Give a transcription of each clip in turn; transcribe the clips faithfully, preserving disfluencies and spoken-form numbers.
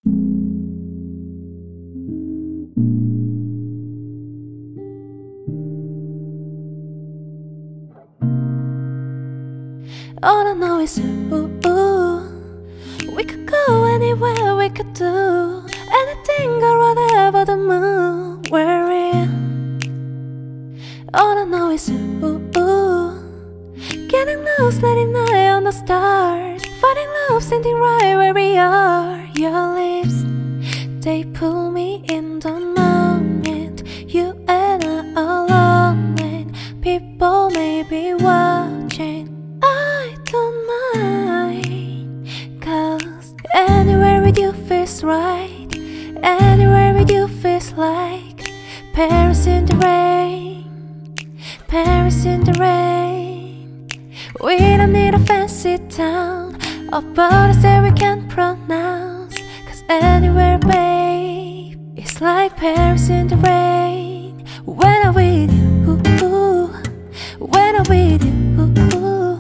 All I know is ooh, ooh. We could go anywhere, we could do anything or whatever the mood we're in. All I know is ooh, ooh. Getting loose, letting eye on the stars, finding love, standing right where we are. Your lips, they pull me in the moment. You and I alone, and people may be watching. I don't mind, cause anywhere with you feels right. Anywhere with you feels like Paris in the rain, Paris in the rain. We don't need a fancy town or borders that we can't pronounce, cause anywhere, babe, it's like Paris in the rain. When I'm with you, ooh, ooh. When I'm with you, ooh, ooh.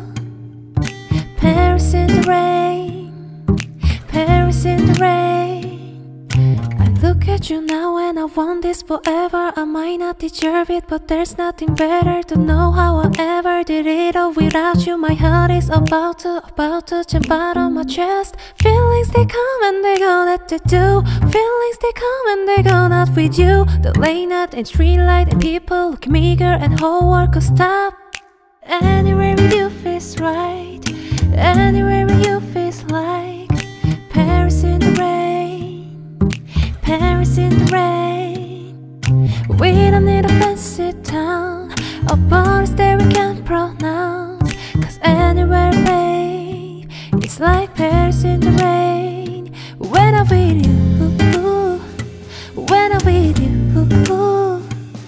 Paris in the rain, Paris in the rain. I look at you now and I want this forever. I might not deserve it, but there's nothing better to know how I ever did it all without you. My heart is about to, about to jump out of my chest. Feelings they come and they go, that they do. Feelings they come and they go, not with you. The late night and street light and people look at me, girl, and whole world could stop. Anywhere with you feels right. Anywhere with you feels like Paris in the rain, Paris in the rain. We don't need a fancy town or borders that we can't pronounce, cause anywhere, babe, it's like Paris in the rain. When I'm with you, ooh, ooh. When I'm with you, ooh, ooh.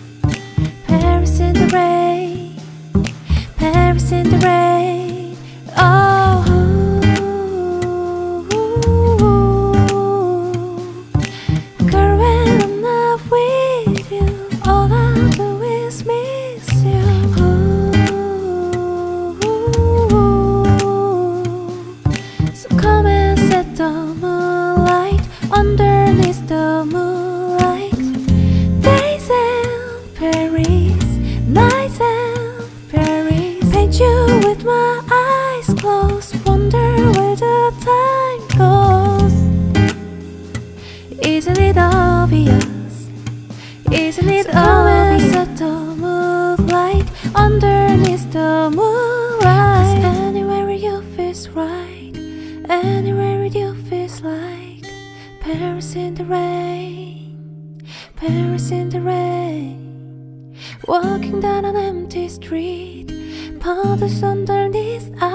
Paris in the rain, Paris in the rain. Oh, girl, when I'm not with you, all I do is miss you. So come and set the moonlight underneath the moonlight. Days in Paris, nights in Paris. Paint you with my eyes closed, wonder where the time goes. Isn't it obvious? Isn't it so obvious? Set the moonlight underneath the moonlight. 'Cause anywhere with you feels right. Anywhere with you feels like Paris in the rain, Paris in the rain. Walking down an empty street, puddles underneath